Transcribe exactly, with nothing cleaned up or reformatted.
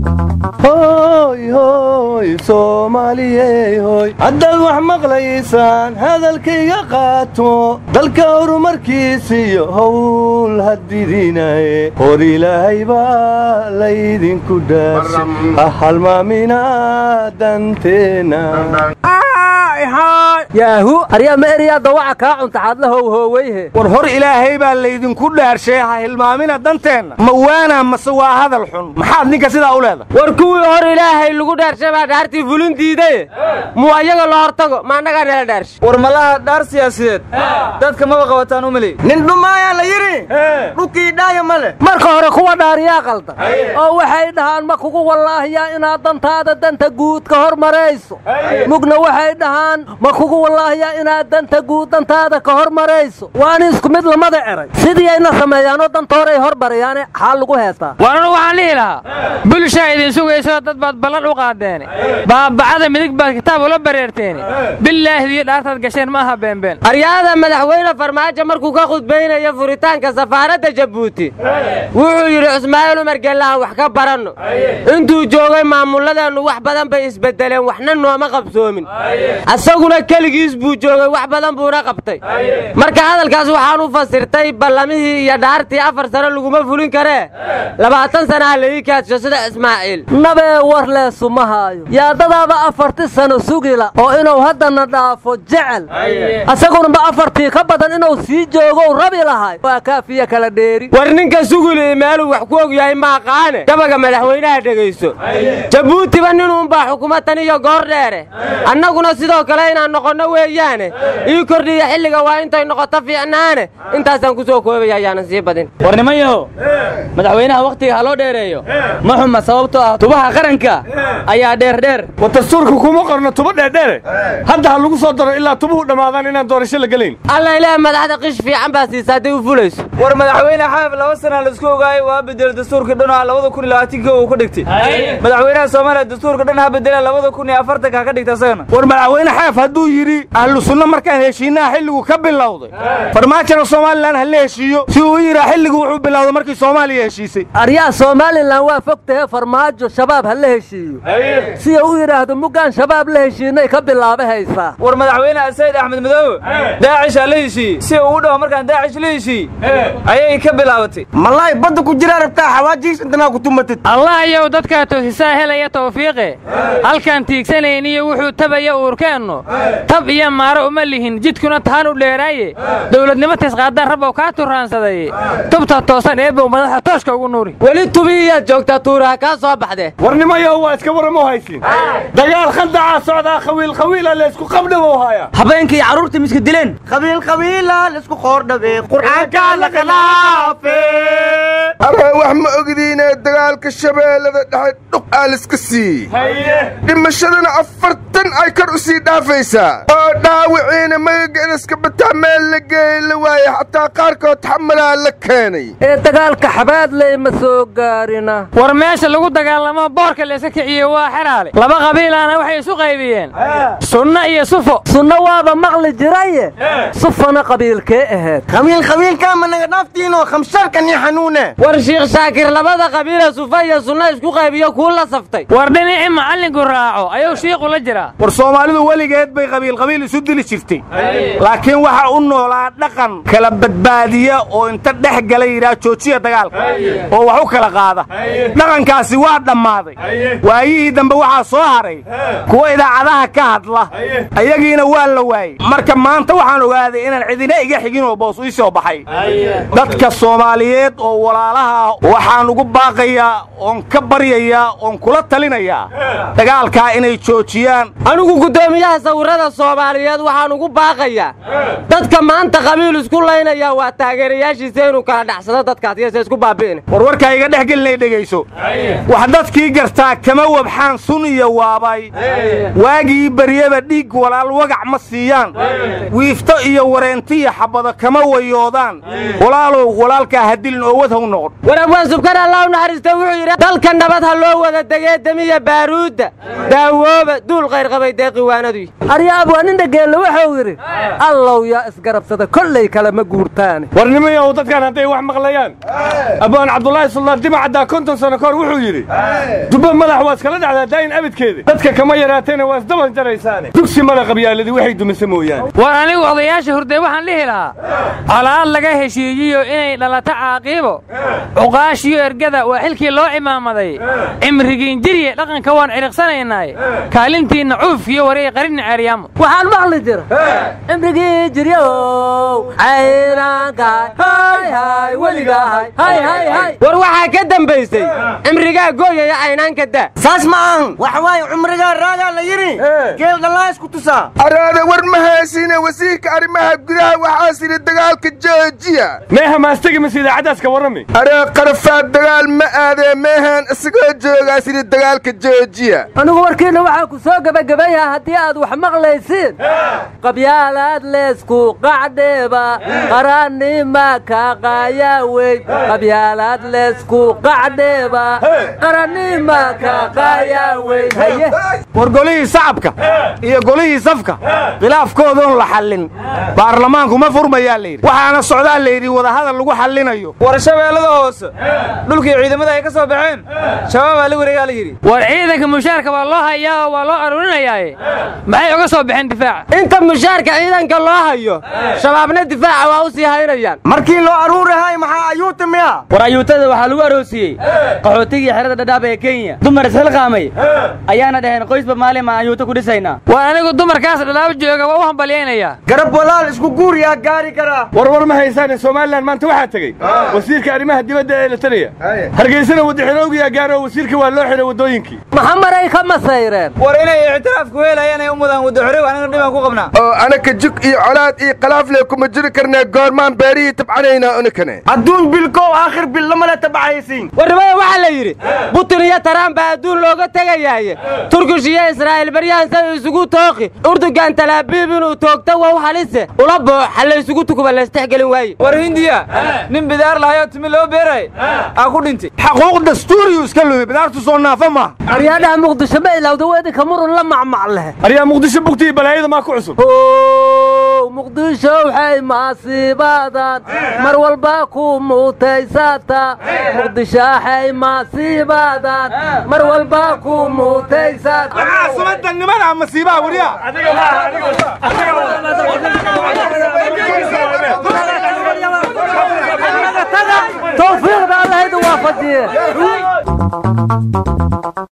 هوي هوي سومالي هوي عدد وحمقليسان هذا الكي قاتو دلك مركيسي هول هديدينا هوري لهيبا ليدين كداس أحل ما منا دانتنا ياهو أريا ما أريا ضوعك أنت عدله هو ويه ورهور إلهي بالليدن كله هالشيء المامين دنتين موانا مسوا هذا الحن محاد نيك سيدا أولاده وركوي هور إلهي اللي قد هالشيء بعد هرتي فلون ديده مو أيها الله هرتقو ما نقدر هالدرش ورملا دارس يا سيد دتك ما بقى وتانو ملي نندم ما يا ليري روكي دايا ماله مركو هركوا داريا قلتا أو وحيد هان مكوكو والله يا إنا دنت هذا دنت جود كهر مريسو مجنا وحيد هان مكوكو والله يا إنا دنت جود دنت هذا كهر مريسو وأنا إسكو مثل ما دعري سيدي أنا سميانو دنت هوري هربر يعني حالكو هستا وأنا وعليه لا بالشاهد سوق يسوع تبعد بلال وقادني بعد من يكبر كتاب ولا بريرتيني بالله ذي الأرض قشين ماها بين بين أرياض مدحوينا فرماجة مركو كاخد بين يا فوريتان كسفارة جيبوتي ويري عثمان مرقال لها وحكا برانو انتو جوغي معمول لها انو wax badan bay isbedeleen waxna nooma qabsoomin asaguna kaligiis buu joogay wax badan buu raqabtay marka hadalkaas waxaan u fasirtay ballamihii iyo dhaartii afar sano laguma fulin kare labaatan sano halay kaasho sida Ismaaciil nabe war la sumahayo yaa dadaaba afartii sano sugila oo inuu hadana dhaafo jecel asaguna ba afartii ka badan inuu sii joogo rabi lahay waa kaafiya kala dheeri war ninka sugilay meel wax ku og yahay ma qaane gabaga madaxweynaha dhageyso Jabuuti ba ninuu baa xukuumaddan iyo goor dheere annaguna sidoo kale inaan noqono weeyaane ii kordhiya xilliga waa intay noqoto fiicnaane intaasaan ku soo koobaya ayaan sii badin warnimayo madaxweynaha waqtiga loo dheereeyo ma xuma sababtoo ah tubaha qaranka ayaa dheer dheer wadastuurku kuma qorno tuba dheer dheer hadda lagu soo daro ilaa tubuhu dhamaadaan inaan doorasho la galin alla ilaahay madaxda qish fiican baa siisaday u fulayso war madaxweynaha xaaf laba sano la isku ogaay waa bedel dastuurka dhanaa laba kun iyo labaatan uu ku dhigtay madaxweynaha Soomaaliya dastuurka dhan ha bedela laba kun iyo afartan ka dhigtay sayna war madaxweyne xaaf haduu yiri ahlu sunna markaan heshiinaa xilligu ka bilowday farmaajada Soomaaliland hal heshiiyo si uu yiri xilligu wuxuu bilowday markii Soomaaliya heshiisay aryaa Soomaaliland waa fogtay farmaajo shabaab hal heshiiyo si uu yiraahdo mugaan shabaab la heshiinay ka bilaabay haysa war madaxweynaha Said Ahmed Madow daacish la heshiiyo si uu dhaw markaan daacish la heshiiyo ayay ka bilaabatay malay bad ku jira rabtaa xawaajiis intana ku tumatid allah yow dadka toosisaa helaya tawfiiqe halkan tiigsanayniyo wuxuu tabaya uurkeeno tab iyo maaro uma lihin jidkuna taan u dheeraaye dawladnimo tisqaadan rabo ka turaansaday tubta toosan ee buu madaxa tooshka ugu nuuri wali tubiya joogta tuura ka soo baxday warnimayo waa iska waramo haysin dagaal khandaca socda khawiil khawiil la isku qabdabo haya habeenkii caruurta miska dileen khawiil khawiil la isku qoordhabe quraanka la qalaafe ara wax ma ogdiina dagaalka shabeelada dhaxay dhuq aaliska sii haye dhimashadana afartan ay kar u sii dhaafaysa oo dhaawiciina magaceeda iska bataa meel la geeyay la waayay xataa qaarkood xamalaa la keenay ee dagaalka xabaad leh ma soo gaarina war meesha lagu dagaalamo boorka la iska kiciyo waa xiraale laba qabiilana waxay isu qaybiyeen sunna iyo sufo sunna waaba maqli jiray sufana qabiilkee ahayd qabiil qabiilka ma naga dhaaftiino khamsharkan iyo xanuune war sheekh shaakir labada qabiila sufa iyo sunna isku qaybiyo ku la saftay war dhinaci macallinku raaco ayuu sheekhu la jiraa war Soomaalidu waligeed bay qabiil qabiil isu dili jirtay laakiin waxa uu noolaa dhaqan kala badbaadiya oo inta dhex galay ira joojiya dagaalka oo wax u kala qaada dhaqankaasi waa dhamaaday waayii dambe waxa soo haray kuwa idaacadaha ka hadla ayagiina waa la waayay marka maanta waxaan ogaaday inaan cidina iga xigin oo boos u soo baxay dadka Soomaaliyeed oo walaalaha waxaan ugu baaqayaa oon ka baryayaa oon kula talinayaa dagaalka inay joojiyaan anigu gudoomiyaha sawirada Soomaaliyeed waxaan ugu baaqayaa dadka maanta qabiil isku leynaya waa taageerayaashiisa inuu kala dhacsado dadkaas iyo isku baabiin war warka iga dhaxgelinay dhageyso wax dadkii gartaa kama wabxaan sun iyo waabay waagi bariyaba dhiig walaal wagac ma siiyaan wiifto iyo wareentiya xabada kama wayoodaan walaalo walaalka hadilin oo wadhow noqon warabwan subkan allah naxariista wuxuu yiri dalka nabad ha loo wada dagay damiya baaruuda daawooba duul qayr qabay deeqi waanadu weeye aryaab waa nin dhageelle wuxuu yidhi allow yaa isgarabsada kollay kale ma guurtaane warnimayow dadkan hadday wax maqlayaan abaan cabdulaahi suldaan dimacaddaa konton sano kahor wuxuu yidhi dubba madax waa iskala dhacdaa daayin abidkeeda dadka kama yaraatayna waa isdaban jaraysaane dugsi mala qabyaaladii waxay dumisa mooyaane war anigu odayaasha hurday waxaan dhihi lahaa colaad laga heshiiyiyo inay dhalato caaqiibo cuqaashiyo ergada waa xilkii loo imaamaday cimrigiin jirye dhaqanka waan ciriqsanaynaaye kaalintiinna cuufkiyo wareey qarinna ceeryaamo waxaan maqli jira cimrigii jiryow caynaankaay hay hay weligahay hay hay hay war waxaa ka dambaysay cimrigaa gooyaya caynaanka daa saas ma ahan waxa waaye cumrigaa raagaa la yidhi geel dhallaa isku tusaa araada war ma haysiine wasiirka arrimaha gudaha waxaas yidhi dagaalka joojiya meeha maastagi mise idaacaddaas ka warrami aree qarafaad dagaal ma aadee meehaan isagoo joogaas yidhi dagaalka joojiya anigu warkiinna waxaa ku soo gebagabayaa haddii aad wax maqlaysiin qabyaalaad leesku qacdheeba qarannima ka qaayawey qabyaalaad leesku qacdheeba qarannima ka qaayawey haye war golihii sacabka iyo golihii safka khilaafkoodoon la xallin baarlamaanku ma furmayaa la yidhi waxaana socdaa la yidhi wadahadal lagu xallinayo war shabeellada hoose dhulkii ciidamada ay ka soo baxeen shabaabaa la wareegaa la yidhi war ciidanka mushaarka waa loo hayaa oo waa loo aruurinayaaye maxay uga soo baxeen difaaca inta mushaarka ciidanka loo hayo shabaabna difaaca waa u sii haynayaan markii loo aruurahay maxaa ayuuta miya war ayuutada waxaa lagu aroosiyey qaxootigii xerada dhadhaab ee kenya dumar isxilqaamay ayaana dhaheen qoysba maalin maan ayuuta ku dhisaynaa war anigu dumarkaas dhadhaab jooga waa u hambalyaynayaa garab walaal isku guur yaa gaari karaa warwar ma haysaane somalilan maanta waxaa tegey wasiirka arrimaha dibadda ee lataliya hargeysana wadaxinoogiyaa gaaro wasiirka waa loo xidhay waddooyinkii maxamaray ka masayreen war inay ictiraafku helayaan ay u mudaan wadaxoreeg aniga dhibaan ku qabnaa oo anaka jug iyo colaad iyo khalaafle kuma jiri karnaa goormaan beerihii tabcanaynaa unakane adduun bilkow aakhir bil lamala tabcaysiin warnimada waxaa la yidhi butin iyo taraan baa adduun looga tegayaaye turkish iyo israa'iil baryahan say isugu tooqi urdugan talaabiib inuu toogta wow halise ula boox halla isugu tukuba laystexgelin waaye war hindiya nin bidaar lahayoo timi loo beeray aa ku dhintay xaquuq dastuuriyu iska lumay bidaartu soo naafa maaha aryaadhaha muqdisho ma ilowda weedinka murun la macmac leh aryaa muqdisho bugtii balaayada maa ku cusub muqdisho waxay maasiibaadan mar walba ku muutaysata muqdisho waxay maasiibaadan mar walba ku muutaysata caasimada nimada masiibaa wariya tawfiiqda allah idin waafajiye